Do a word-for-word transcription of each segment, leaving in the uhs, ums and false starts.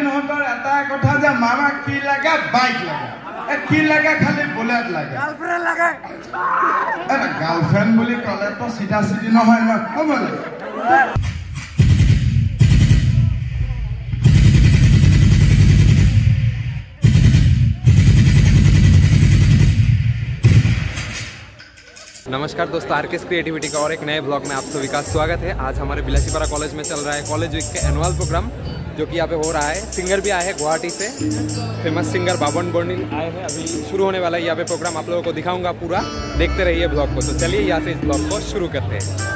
हटर एटा कथा जे मामा की लगा बाइक लगा ए की लगा खाली बुलेट लगा गर्लफ्रेंड लगा अरे गर्लफ्रेंड बोली कले तो सीधा सीधी न হয় না কমলে नमस्कार दोस्तों, आरकेएस क्रिएटिविटी का और एक नए ब्लॉग में आप सभी का स्वागत है। आज हमारे बिलासीपारा कॉलेज में चल रहा है कॉलेज वीक के एनुअल प्रोग्राम, जो कि यहाँ पे हो रहा है। सिंगर भी आए हैं गुवाहाटी से, फेमस सिंगर बाबन बोर्निल आए हैं। अभी शुरू होने वाला है यहाँ पे प्रोग्राम, आप लोगों को दिखाऊंगा पूरा, देखते रहिए ब्लॉग को। तो चलिए यहाँ से इस ब्लॉग को शुरू करते हैं।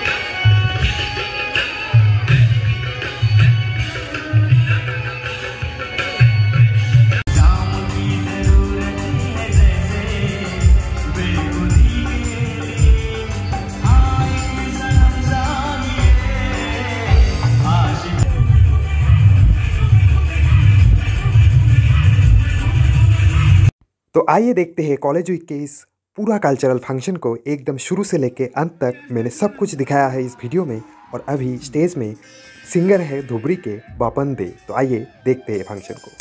तो आइए देखते हैं कॉलेज वीक के इस पूरा कल्चरल फंक्शन को एकदम शुरू से लेके अंत तक। मैंने सब कुछ दिखाया है इस वीडियो में। और अभी स्टेज में सिंगर है धुबरी के बापन दे। तो आइए देखते हैं फंक्शन को।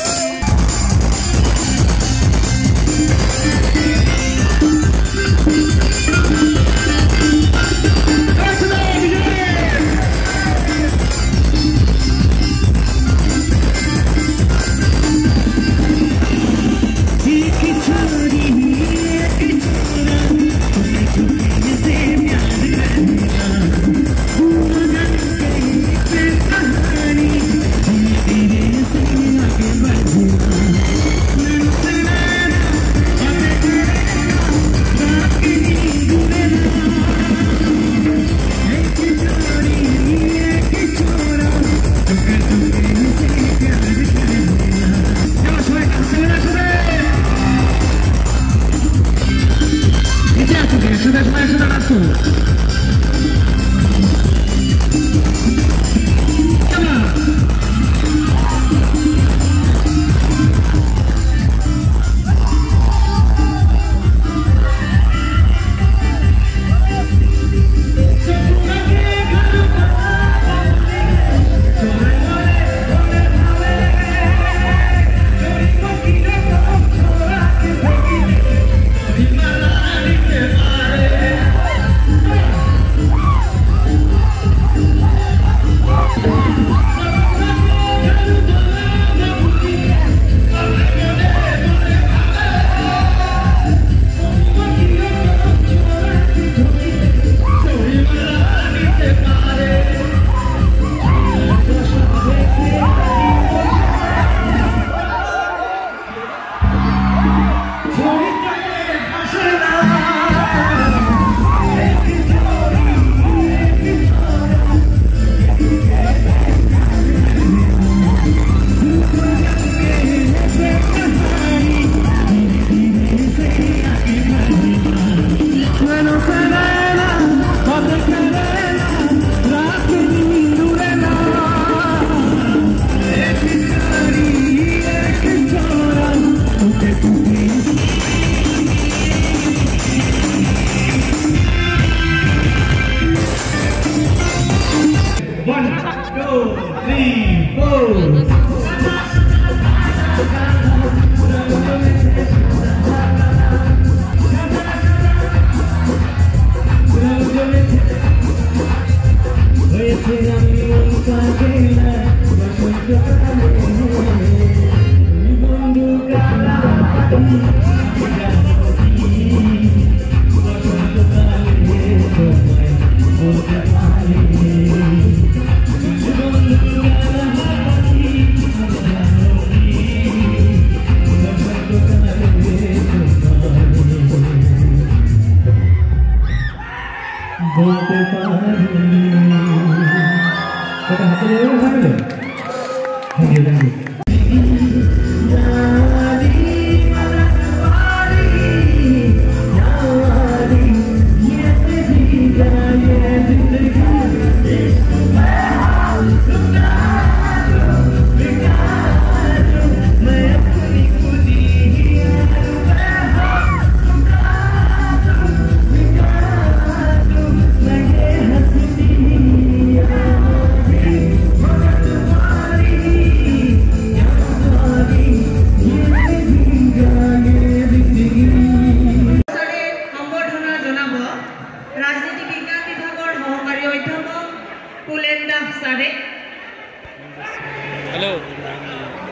Thank you.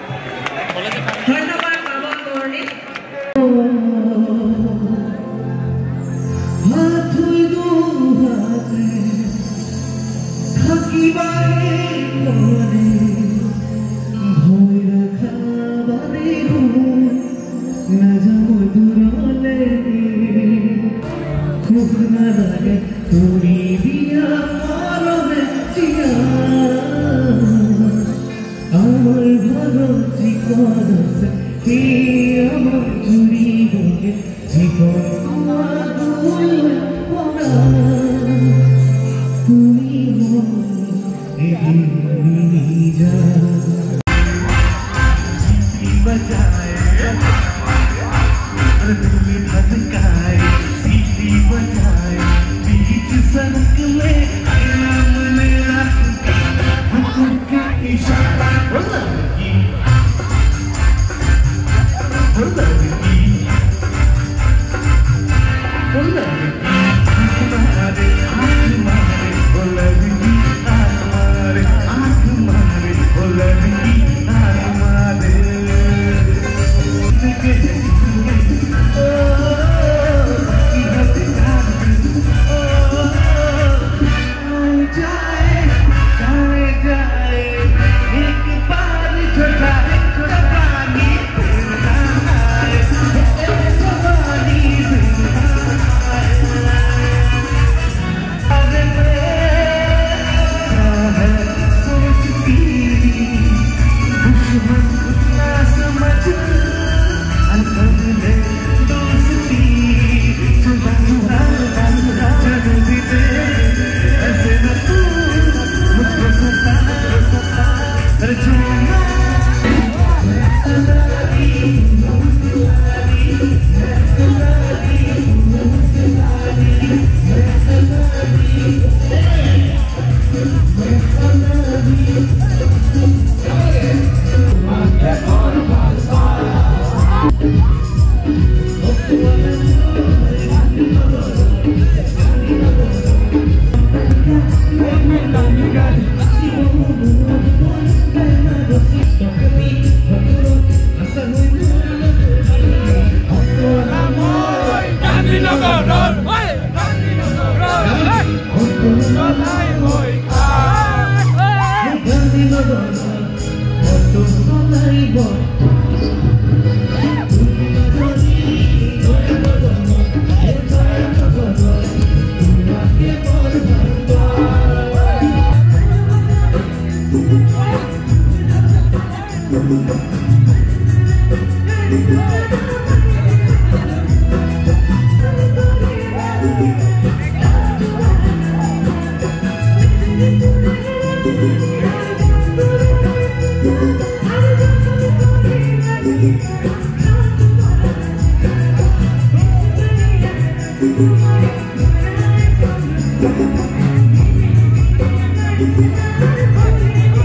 ধন্যবাদ বাবন বর্ণী।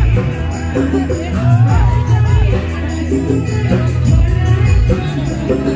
Thank you.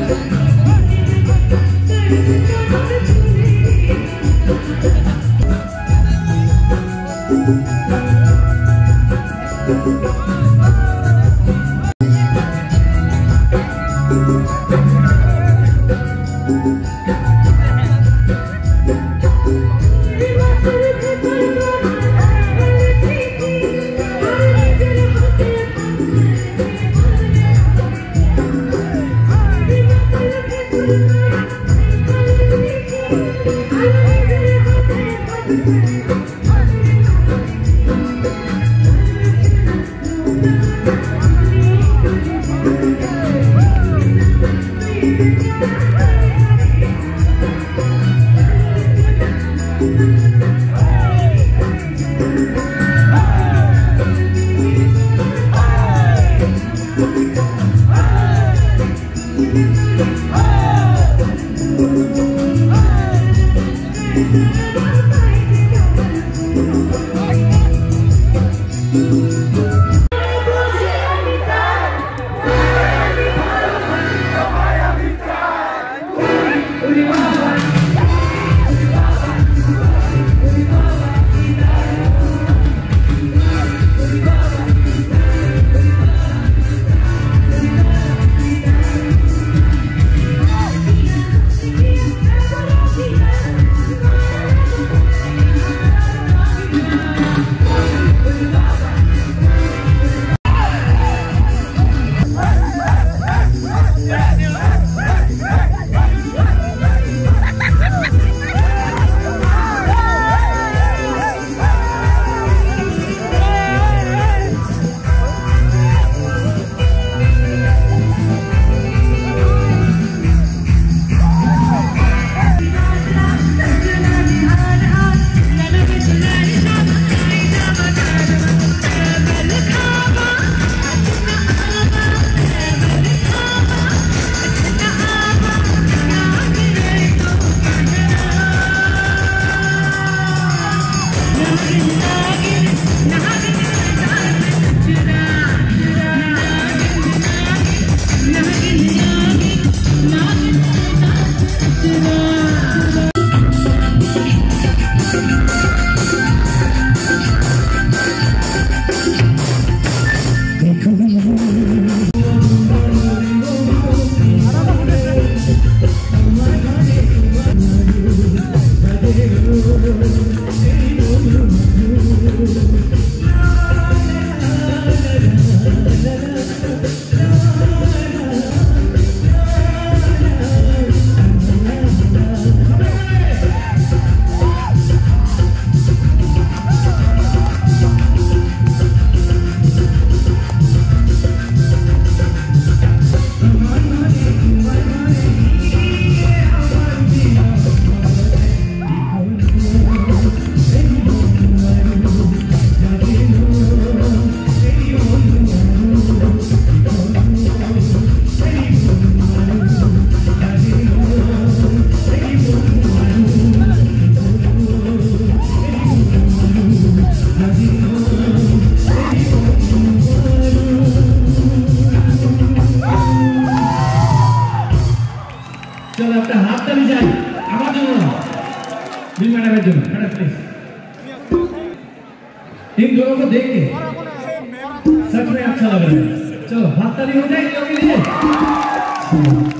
चलो हाथ ताली हो जाएगी लोगों के लिए।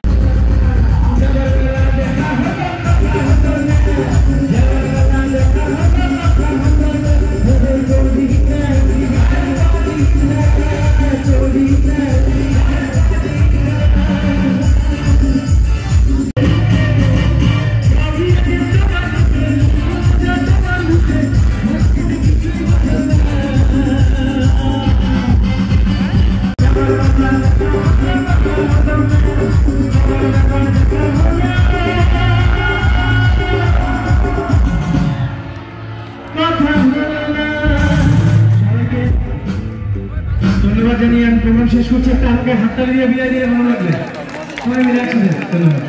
ধন্যবাদ জানিয়ে আমি প্রোগ্রাম শেষ করছি। একটা আমাকে হাততালি দিয়ে বিদায় দিয়ে ভালো লাগবে। সবাই মিলে একসাথে ধন্যবাদ।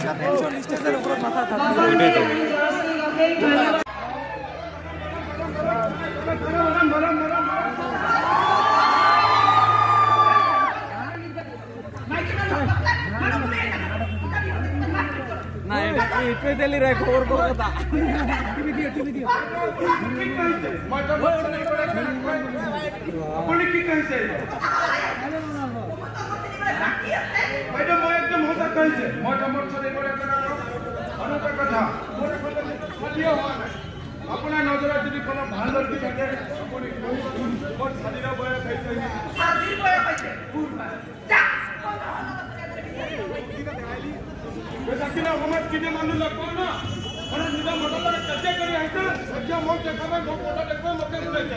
না এটা দিলি রে খবর কথা টিভি দিও টিভি দিও আপুনি কি কৈছে বাইদেউ মই একদম সঁচা কৈছে মই তোমাৰ চলে কৰে কৰা অনুটা কথা মোৰ কথা হোৱা নাই আপোনাৰ নজৰত যদি কোনো ভাল লড়কি থাকে আপুনি মোৰ স্বাধীন বয়স হৈছে স্বাধীন বয়স হৈছে যা বেটাকিনা সমাজ কিনে মানুহ লগ পাও না মানে নিজৰ মতলৰে কাজে কৰি আহিছে এতিয়া মোক দেখাবা মোক কথা দেখবা মোক বুজাইছে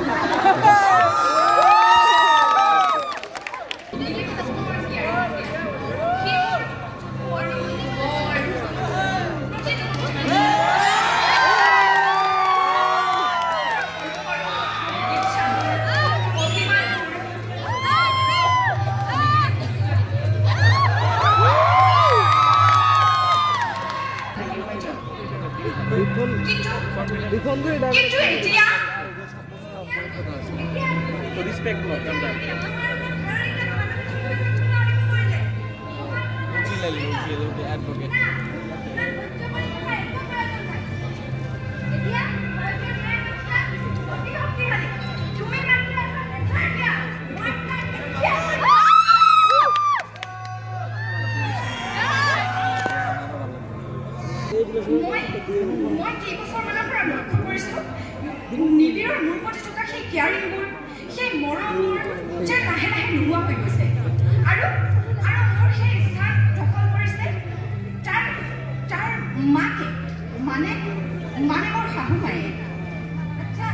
কিন্তু এতিয়া রেসপেক্ট লো কামটা উকিল উকিল অ্যাডভোকেট নিবিৰৰ মূৰ প্ৰতি থকা সেই কেয়াৰিংবোৰ সেই মৰমবোৰ যে লাহে লাহে নোহোৱা হৈ গৈছে আৰু আৰু মোৰ সেই স্থান দখল কৰিছে তাৰ তাৰ মাকে মানে মানে মোৰ শাহু মায়ে আচ্ছা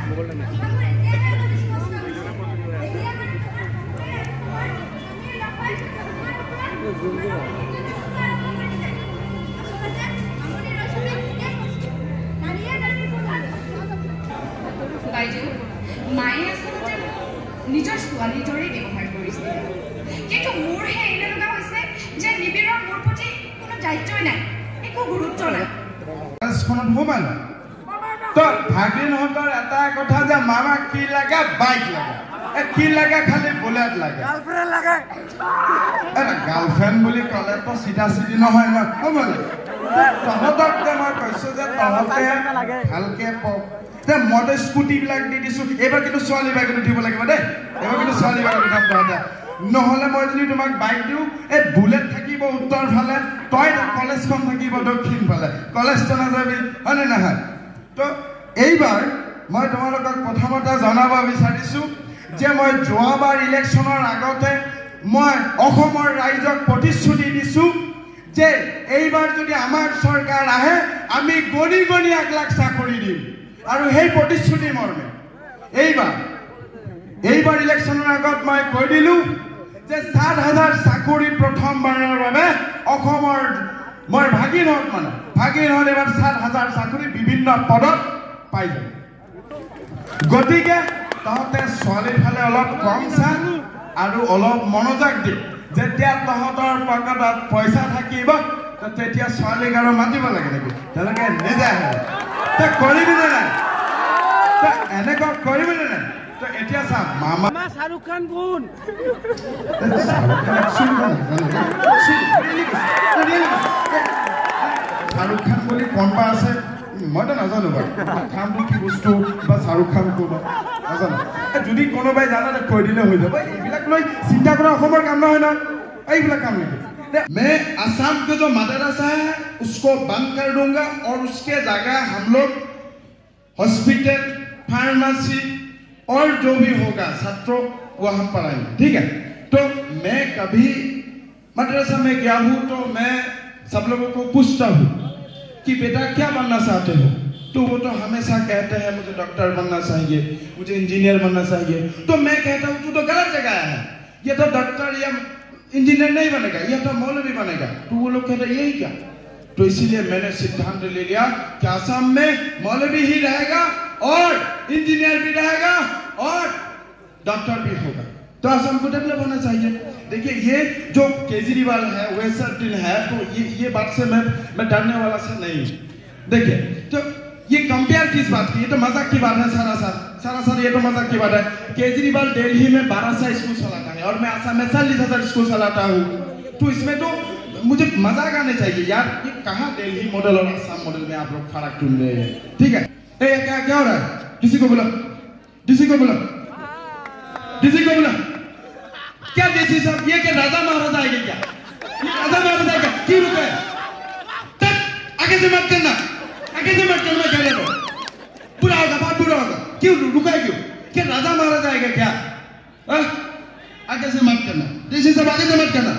বাইদেউ মায়ে আচলতে নিজৰ ছোৱালীৰ দৰেই ব্যৱহাৰ কৰিছে কিন্তু মোৰ হে এনেকুৱা হৈছে যে নিবিৰৰ মোৰ প্ৰতি কোনো দায়িত্বই নাই একো গুৰুত্ব নাই ক্লাছখনত সোমাল তো ভাগিনহঁতৰ এটা কথা যে মামা কি লাগে বাইক লাগে এ কি লাগে খালি বুলেট লাগে গাৰ্লফ্ৰেণ্ড লাগে এ গাৰ্লফ্ৰেণ্ড বুলি ক'লে তো চিধা চিধি নহয় ন ক'বলৈ তহঁতক যে মই কৈছোঁ যে তহঁতে ভালকে পঢ় মই স্কুটি বিলাক দি দিছো এবাৰ কিন্তু ছোৱালী বাইকত উঠিব লাগিব দেই এবাৰ কিন্তু ছোৱালী বাইকত উঠাম তহঁতে নহ'লে মই যদি তোমাক বাইক দিওঁ এই বুলেট থাকিব উত্তৰ ফালে তই কলেজখন থাকিব দক্ষিণ ফালে কলেজটো নাযাবি হয়নে নহয় তো এইবাৰ মই তোমালোকক প্ৰথমতে জনাব বিচাৰিছোঁ যে মই যোৱাবাৰ ইলেকশ্যনৰ আগতে মই অসমৰ ৰাইজক প্ৰতিশ্ৰুতি দিছোঁ যে এইবাৰ যদি আমাৰ চৰকাৰ আহে আমি গণি গণি এক লাখ চাকৰি দিম আৰু সেই প্ৰতিশ্ৰুতি মৰ্মে এইবাৰ এইবাৰ ইলেকশ্যনৰ আগত মই কৈ দিলোঁ যে সাত হাজাৰ চাকৰি প্ৰথমবাৰৰ বাবে অসমৰ মই ভাগিনহঁত মানে ভাগিনহঁত এইবাৰ সাত হাজাৰ চাকৰি বিভিন্ন পদত পাই যাব গতিকে তহঁতে ছোৱালীৰ ফালে অলপ কম চা আৰু অলপ মনোযোগ দি যেতিয়া তহঁতৰ পকেটত পইচা থাকিব তেতিয়া ছোৱালীক আৰু মাতিব লাগে নেকি তেওঁলোকে নিজে আহে তই কৰিবি নে নাই তই এনেকুৱা কৰিবি নে নাই তই এতিয়া চা মামা শাহৰুখ খান কোন শাহৰুখ খান বুলি কোনোবা আছে মইতো নাজানো বাৰু খানটো কি বস্তু বা শাহৰুখ খান কোন নাজানো যদি কোনোবাই জানে কৈ দিলে হৈ যাব এইবিলাক লৈ চিন্তা কৰা অসমৰ কাম নহয় না এইবিলাক কাম নেকি मैं असम के जो मदरसा है उसको बंद कर दूंगा और उसके जगह हम लोग हॉस्पिटल फार्मेसी और जो भी होगा छात्रों वो हम पढ़ाएंगे ठीक है तो मैं कभी मदरसा में गया हूँ तो मैं सब लोगों को पूछता हूँ कि बेटा क्या बनना चाहते हो तो वो तो हमेशा कहते हैं मुझे डॉक्टर बनना चाहिए मुझे इंजीनियर बनना चाहिए तो मैं कहता हूँ तू तो गलत जगह है ये तो डॉक्टर या इंजीनियर नहीं बनेगा ये तो मौलवी बनेगा तो वो लोग कहते यही क्या तो इसीलिए मैंने सिद्धांत ले लिया कि असम में मौलवी ही रहेगा और इंजीनियर भी रहेगा और डॉक्टर भी होगा तो असम को डेवलप होना चाहिए देखिए ये जो केजरीवाल है वैसा दिन है तो ये ये बात से मैं मैं डरने वाला से नहीं देखिए तो ये कंपेयर किस बात की ये तो मजाक की बात है सारा सार सारा सार ये तो मजाक की बात है केजरीवाल दिल्ली में बारह सौ स्कूल चलाता है और मैं असम में चालीस हजार स्कूल चलाता हूँ तो इसमें तो मुझे मजाक आने चाहिए यार ये कहाँ दिल्ली मॉडल और असम मॉडल में आप लोग फर्क ढूंढ रहे हैं ठीक है ए क्या क्या हो रहा है किसी को बोला किसी को बोला किसी को बोला क्या डीसी साहब ये क्या राजा महाराजा आएंगे क्या ये राजा महाराजा आएगा क्यों रुका है आगे से मत करना आगे से मत करना कह रहे हो पूरा होगा बात पूरा होगा क्यों रुका है क्यों क्या राजा महाराजा आएगा क्या आ? आगे से मत करना डीसी साहब आगे से मत करना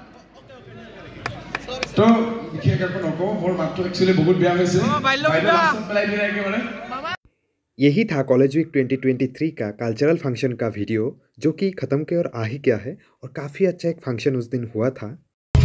तो देखिएगा को नको मोर मात्र एक्चुअली बहुत बेया হৈছে বাইলো পেলাই দিলে একেবারে यही था college week twenty twenty three का कल्चरल फंक्शन का वीडियो जो कि ख़त्म के और आ ही गया है और काफ़ी अच्छा एक फंक्शन उस दिन हुआ था।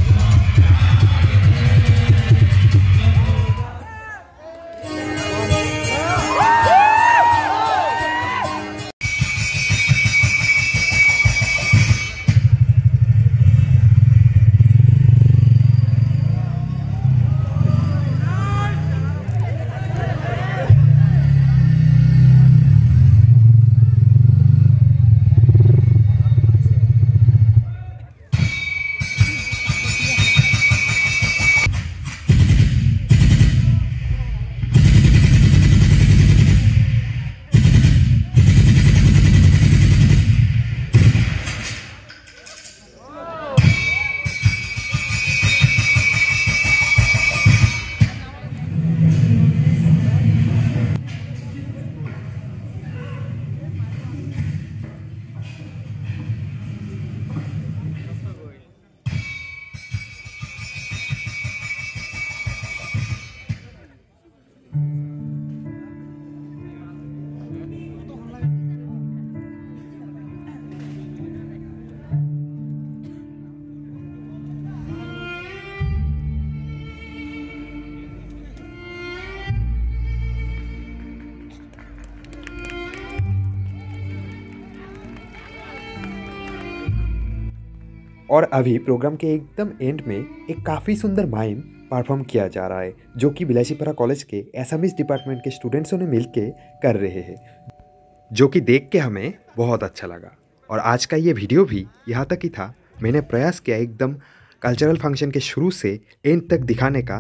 और अभी प्रोग्राम के एकदम एंड में एक काफ़ी सुंदर माइम परफॉर्म किया जा रहा है जो कि बिलासीपुरा कॉलेज के एसामीज डिपार्टमेंट के स्टूडेंट्सों ने मिलके कर रहे हैं, जो कि देख के हमें बहुत अच्छा लगा। और आज का ये वीडियो भी यहाँ तक ही था। मैंने प्रयास किया एकदम कल्चरल फंक्शन के शुरू से एंड तक दिखाने का,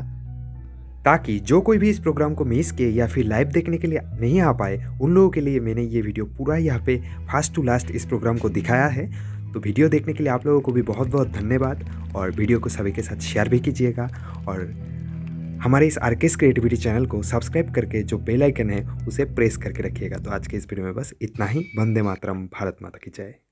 ताकि जो कोई भी इस प्रोग्राम को मिस किए या फिर लाइव देखने के लिए नहीं आ पाए उन लोगों के लिए मैंने ये वीडियो पूरा यहाँ पे फर्स्ट टू लास्ट इस प्रोग्राम को दिखाया है। तो वीडियो देखने के लिए आप लोगों को भी बहुत बहुत धन्यवाद और वीडियो को सभी के साथ शेयर भी कीजिएगा और हमारे इस आरकेएस क्रिएटिविटी चैनल को सब्सक्राइब करके जो बेल आइकन है उसे प्रेस करके रखिएगा। तो आज के इस वीडियो में बस इतना ही। वंदे मातरम, भारत माता की जय।